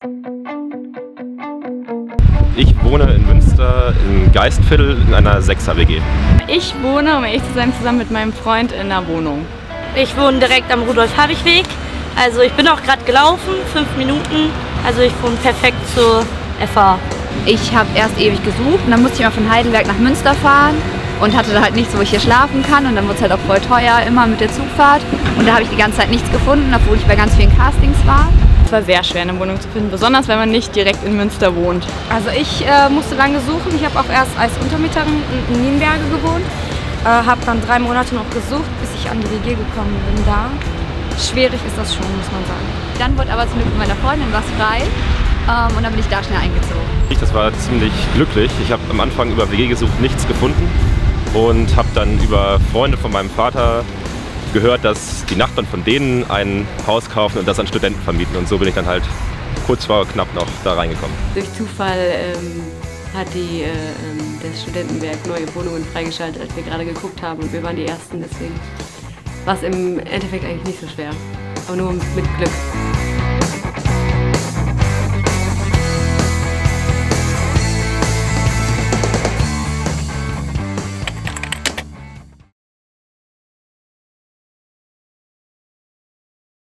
Ich wohne in Münster im Geistviertel in einer 6er-WG. Ich wohne, um ehrlich zu sein, zusammen mit meinem Freund in einer Wohnung. Ich wohne direkt am Rudolf-Habich-Weg. Also ich bin auch gerade gelaufen, 5 Minuten. Also ich wohne perfekt zur FH. Ich habe erst ewig gesucht und dann musste ich mal von Heidelberg nach Münster fahren und hatte da halt nichts, wo ich hier schlafen kann, und dann wurde es halt auch voll teuer, immer mit der Zugfahrt, und da habe ich die ganze Zeit nichts gefunden, obwohl ich bei ganz vielen Castings war. Es war sehr schwer, eine Wohnung zu finden, besonders wenn man nicht direkt in Münster wohnt. Also ich musste lange suchen. Ich habe auch erst als Untermieterin in Nienberge gewohnt, habe dann 3 Monate noch gesucht, bis ich an die WG gekommen bin da. Schwierig ist das schon, muss man sagen. Dann wurde aber zum Glück mit meiner Freundin was frei, und dann bin ich da schnell eingezogen. Das war ziemlich glücklich. Ich habe am Anfang über WG gesucht, nichts gefunden und habe dann über Freunde von meinem Vater gehört, dass die Nachbarn von denen ein Haus kaufen und das an Studenten vermieten, und so bin ich dann halt kurz vor knapp noch da reingekommen. Durch Zufall hat das Studentenwerk neue Wohnungen freigeschaltet, als wir gerade geguckt haben, und wir waren die Ersten, deswegen war es im Endeffekt eigentlich nicht so schwer, aber nur mit Glück.